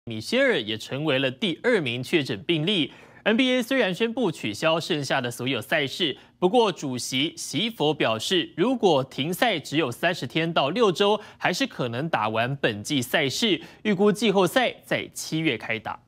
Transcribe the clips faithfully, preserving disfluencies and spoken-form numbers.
米歇尔也成为了第二名确诊病例。N B A 虽然宣布取消剩下的所有赛事，不过主席席佛表示，如果停赛只有三十天到六周，还是可能打完本季赛事。预估季后赛在七月开打。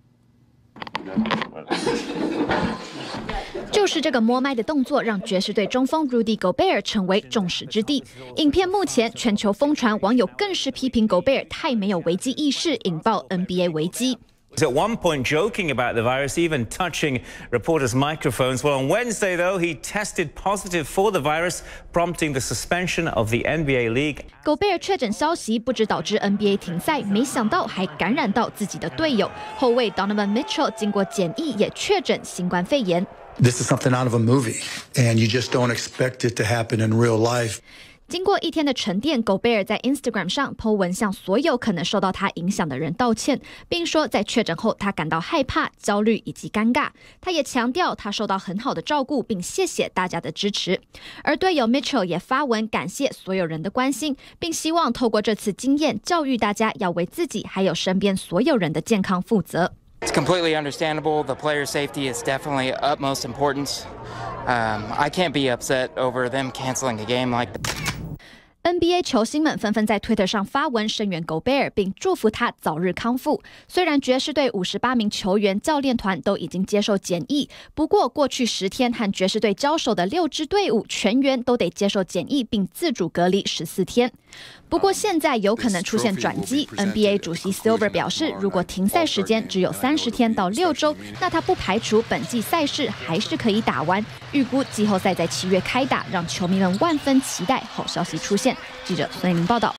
就是这个摸麦的动作，让爵士队中锋 Rudy Gobert 成为众矢之的。影片目前全球疯传，网友更是批评 Gobert 太没有危机意识，引爆 N B A 危机。 At one point joking about the virus, even touching reporters' microphones. Well, on Wednesday, though, he tested positive for the virus, prompting the suspension of the N B A League. Gobert 确诊消息不止导致 N B A 停赛，没想到还感染到自己的队友。后卫 Donovan Mitchell 经过检疫也确诊新冠肺炎。 This is something out of a movie, and you just don't expect it to happen in real life. 经过一天的沉淀 ，Gobert 在 Instagram 上 po 文向所有可能受到他影响的人道歉，并说在确诊后他感到害怕、焦虑以及尴尬。他也强调他受到很好的照顾，并谢谢大家的支持。而队友 Mitchell 也发文感谢所有人的关心，并希望透过这次经验教育大家要为自己还有身边所有人的健康负责。 It's completely understandable. The player safety is definitely utmost importance. Um, I can't be upset over them canceling a game like that. N B A 球星们纷纷在 Twitter 上发文声援 Gobert， 并祝福他早日康复。虽然爵士队五十八名球员、教练团都已经接受检疫，不过过去十天和爵士队交手的六支队伍全员都得接受检疫，并自主隔离十四天。不过现在有可能出现转机。N B A 主席 Silver 表示，如果停赛时间只有三十天到六周，那他不排除本季赛事还是可以打完。预估季后赛在七月开打，让球迷们万分期待好消息出现。记者孙一鸣报道。